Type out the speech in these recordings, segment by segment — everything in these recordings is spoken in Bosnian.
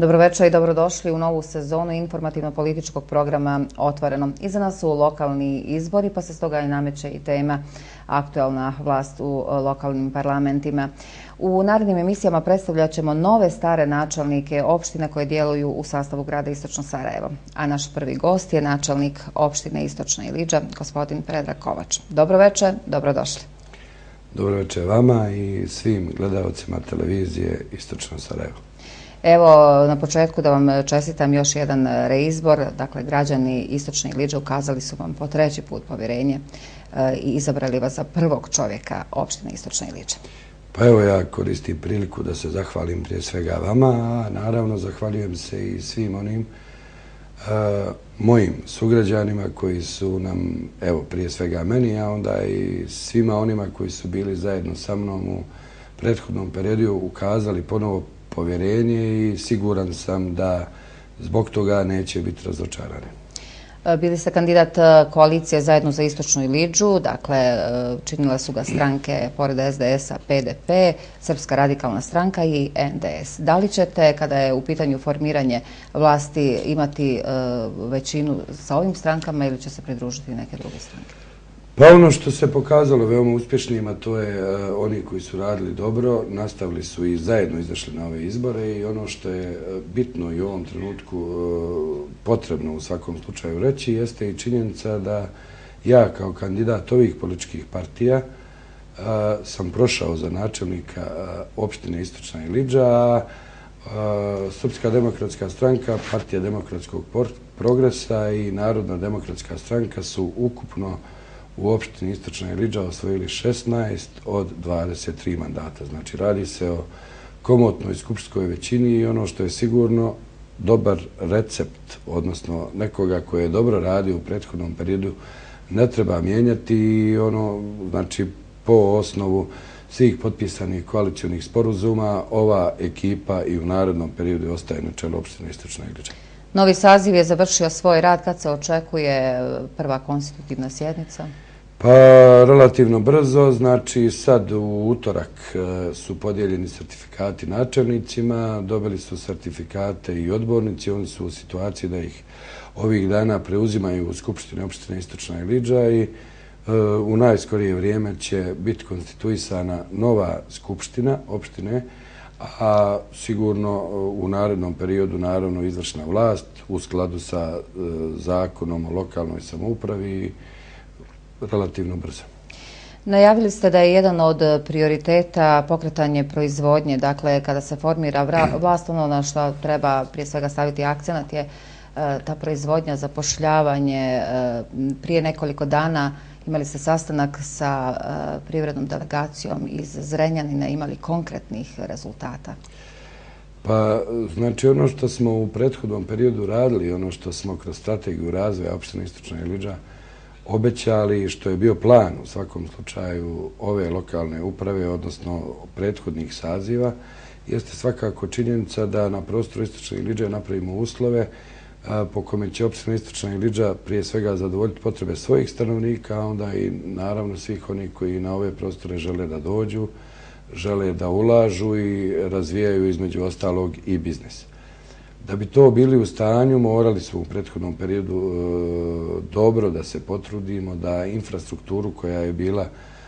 Dobroveče i dobrodošli u novu sezonu informativno-političkog programa Otvoreno. Iza nas su lokalni izbori, pa se stoga i nameće i tema aktualna vlast u lokalnim parlamentima. U narednim emisijama predstavljat ćemo nove stare načelnike opština koje djeluju u sastavu grada Istočno Sarajevo. A naš prvi gost je načelnik opštine Istočna Ilidža, gospodin Predrag Kovač. Dobroveče, dobrodošli. Dobroveče vama i svim gledalcima televizije Istočno Sarajevo. Evo, na početku da vam čestitam još jedan reizbor. Dakle, građani Istočne Ilidže ukazali su vam po treći put povjerenje i izabrali vas za prvog čovjeka opštine Istočna Ilidža. Pa evo, ja koristim priliku da se zahvalim prije svega vama, a naravno zahvaljujem se i svim onim mojim sugrađanima koji su nam, evo prije svega meni, a onda i svima onima koji su bili zajedno sa mnom u prethodnom periodu ukazali ponovo povjerenje i siguran sam da zbog toga neće biti razočarani. Bili ste kandidat koalicije Zajedno za Istočnu Ilidžu, dakle činile su ga stranke pored SDS-a PDP, Srpska radikalna stranka i NDS. Da li ćete, kada je u pitanju formiranje vlasti, imati većinu sa ovim strankama ili će se pridružiti neke druge stranke? Pa ono što se pokazalo veoma uspješnijima, to je oni koji su radili dobro, nastavili su i zajedno izašli na ove izbore i ono što je bitno i u ovom trenutku potrebno u svakom slučaju reći jeste i činjenica da ja kao kandidat ovih političkih partija sam prošao za načelnika opštine Istočna Ilidža, a Srpska demokratska stranka, Partija demokratskog progresa i Narodna demokratska stranka su ukupno u opštini Istočna Ilidža osvojili 16 od 23 mandata. Znači, radi se o komotnoj skupštinskoj većini i ono što je sigurno dobar recept, odnosno nekoga koji je dobro radio u prethodnom periodu, ne treba mijenjati i ono, znači, po osnovu svih potpisanih koalicionih sporazuma, ova ekipa i u narednom periodu ostaje na čelu opštine Istočna Ilidža. Novi saziv je završio svoj rad. Kad se očekuje prva konstitutivna sjednica? Pa relativno brzo, znači sad u utorak su podijeljeni sertifikati načelnicima, dobili su sertifikate i odbornici, oni su u situaciji da ih ovih dana preuzimaju u Skupštini opštine Istočna Ilidža i u najskorije vrijeme će biti konstituisana nova skupština opštine, a sigurno u narednom periodu naravno izvršna vlast u skladu sa zakonom o lokalnoj samoupravi relativno brzo. Najavili ste da je jedan od prioriteta pokretanje proizvodnje. Dakle, kada se formira vlast, ono na što treba prije svega staviti akcenat je ta proizvodnja, zapošljavanje. Prije nekoliko dana imali ste sastanak sa privrednom delegacijom iz Zrenjanina, imali konkretnih rezultata? Pa, znači ono što smo u prethodnom periodu radili, ono što smo kroz strategiju razvoja opštine Istočna Ilidža obećali, što je bio plan u svakom slučaju ove lokalne uprave, odnosno prethodnih saziva, jeste svakako činjenica da na prostoru Istočne Ilidže napravimo uslove po kome će opština Istočna Ilidža prije svega zadovoljiti potrebe svojih stanovnika, a onda i naravno svih onih koji na ove prostore žele da dođu, žele da ulažu i razvijaju između ostalog i biznis. Da bi to bili u stanju, morali smo u prethodnom periodu dobro da se potrudimo da infrastrukturu koja je bila,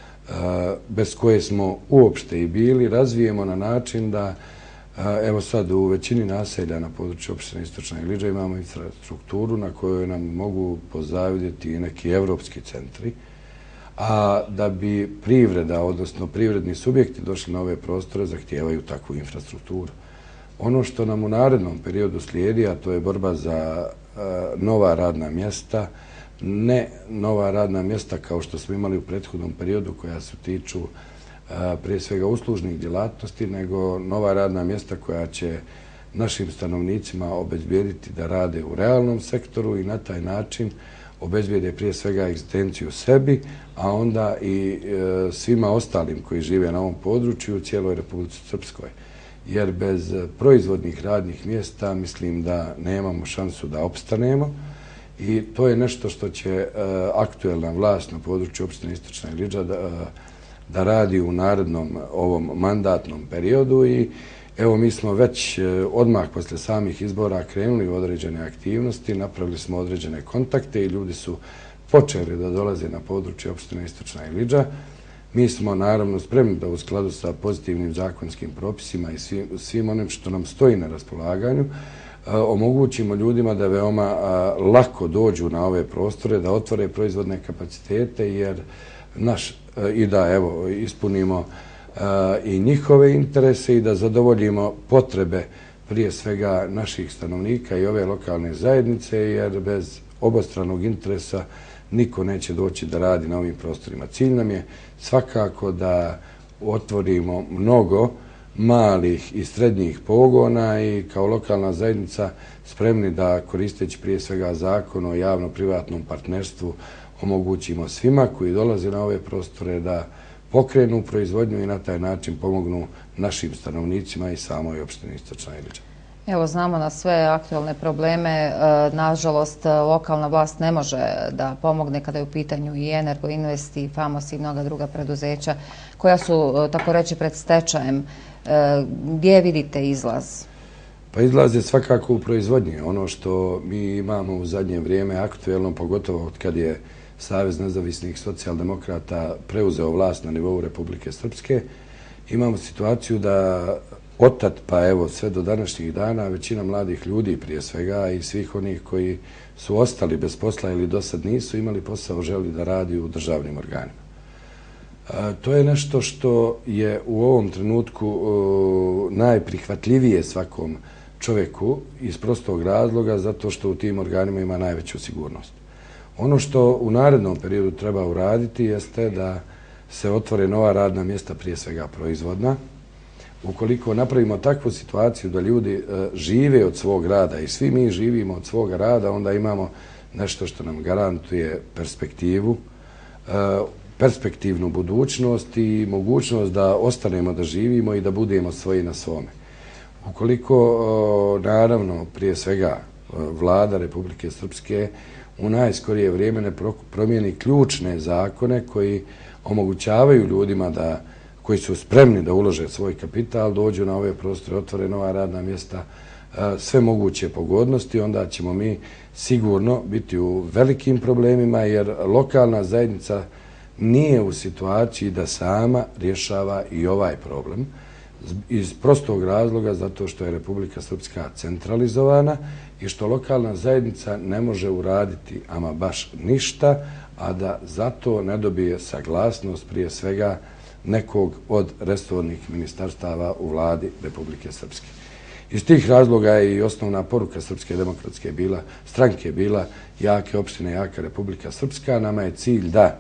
bez koje smo uopšte i bili, razvijemo na način da, evo sad u većini naselja na području opštine Istočna Ilidža imamo infrastrukturu na kojoj nam mogu pozavidjeti i neki evropski centri, a da bi privreda, odnosno privredni subjekti došli na ove prostore, zahtijevaju takvu infrastrukturu. Ono što nam u narednom periodu slijedi, a to je borba za nova radna mjesta, ne nova radna mjesta kao što smo imali u prethodnom periodu koja se tiču prije svega uslužnih djelatnosti, nego nova radna mjesta koja će našim stanovnicima obezbijediti da rade u realnom sektoru i na taj način obezbijede prije svega egzistenciju sebi, a onda i svima ostalim koji žive na ovom području u cijeloj Republici Srpskoj. Jer bez proizvodnih radnih mjesta mislim da nemamo šansu da opstanemo i to je nešto što će aktuelna vlast na području opštine Istočna Ilidža da radi u narednom ovom mandatnom periodu i Evo, mi smo već odmah posle samih izbora krenuli u određene aktivnosti, napravili smo određene kontakte i ljudi su počeli da dolaze na područje opštine Istočna Ilidža. Mi smo naravno spremni da u skladu sa pozitivnim zakonskim propisima i svim onim što nam stoji na raspolaganju omogućimo ljudima da veoma lako dođu na ove prostore, da otvore proizvodne kapacitete i da evo ispunimo i njihove interese i da zadovoljimo potrebe prije svega naših stanovnika i ove lokalne zajednice, jer bez obostranog interesa niko neće doći da radi na ovim prostorima. Cilj nam je svakako da otvorimo mnogo malih i srednjih pogona i kao lokalna zajednica spremni da, koristeći prije svega zakon o javno-privatnom partnerstvu, omogućimo svima koji dolaze na ove prostore da pokrenu proizvodnju i na taj način pomognu našim stanovnicima i samoj opštini Istočna Ilidža. Evo, znamo na sve aktualne probleme. Nažalost, lokalna vlast ne može da pomogne kada je u pitanju i Energoinvest i Famos i mnoga druga preduzeća koja su, tako reći, pred stečajem. Gdje vidite izlaz? Pa izlaz je svakako u proizvodnji. Ono što mi imamo u zadnje vrijeme aktuelno, pogotovo od kad je Savez nezavisnih socijaldemokrata preuzeo vlast na nivou Republike Srpske, imamo situaciju da otad pa evo sve do današnjih dana većina mladih ljudi prije svega i svih onih koji su ostali bez posla ili do sad nisu imali posao, želi da radi u državnim organima. To je nešto što je u ovom trenutku najprihvatljivije svakom čovjeku iz prostog razloga zato što u tim organima ima najveću sigurnost. Ono što u narednom periodu treba uraditi jeste da se otvore nova radna mjesta, prije svega proizvodna. Ukoliko napravimo takvu situaciju da ljudi žive od svog rada i svi mi živimo od svoga rada, onda imamo nešto što nam garantuje perspektivnu budućnost i mogućnost da ostanemo da živimo i da budemo svoji na svome. Ukoliko, naravno, prije svega vlada Republike Srpske u najskorije vrijeme ne promijeni ključne zakone koji omogućavaju ljudima koji su spremni da ulože svoj kapital, dođu na ove prostore, otvore nova radna mjesta, sve moguće pogodnosti, onda ćemo mi sigurno biti u velikim problemima, jer lokalna zajednica nije u situaciji da sama rješava i ovaj problem. Iz prostog razloga zato što je Republika Srpska centralizovana i što lokalna zajednica ne može uraditi ama baš ništa, a da zato ne dobije saglasnost prije svega nekog od resornih ministarstava u vladi Republike Srpske. Iz tih razloga je i osnovna poruka Srpske demokratske stranke bila jake opštine, jaka Republika Srpska. Nama je cilj da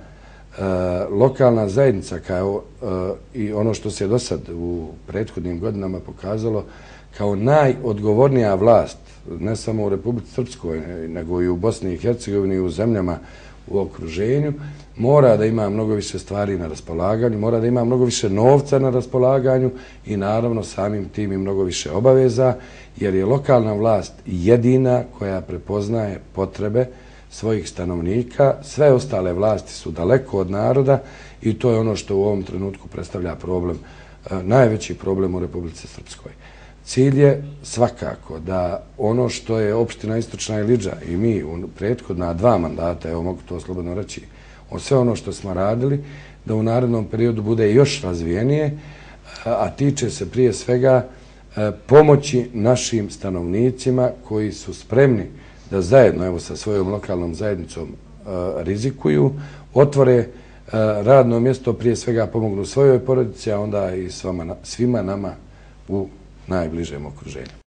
lokalna zajednica kao i ono što se do sad u prethodnim godinama pokazalo kao najodgovornija vlast, ne samo u Republici Srpskoj, nego i u Bosni i Hercegovini i u zemljama u okruženju, mora da ima mnogo više stvari na raspolaganju, mora da ima mnogo više novca na raspolaganju i naravno samim tim i mnogo više obaveza, jer je lokalna vlast jedina koja prepoznaje potrebe svojih stanovnika. Sve ostale vlasti su daleko od naroda i to je ono što u ovom trenutku predstavlja problem, najveći problem u Republici Srpskoj. Cilj je svakako da ono što je opština Istočna Ilidža i mi u prethodna 2 mandata, evo mogu to slobodno reći, o sve ono što smo radili, da u narednom periodu bude još razvijenije, a tiče se prije svega pomoći našim stanovnicima koji su spremni da zajedno evo sa svojom lokalnom zajednicom rizikuju, otvore radno mjesto, prije svega pomognu svojoj porodici, a onda i svima nama u najbližem okruženju.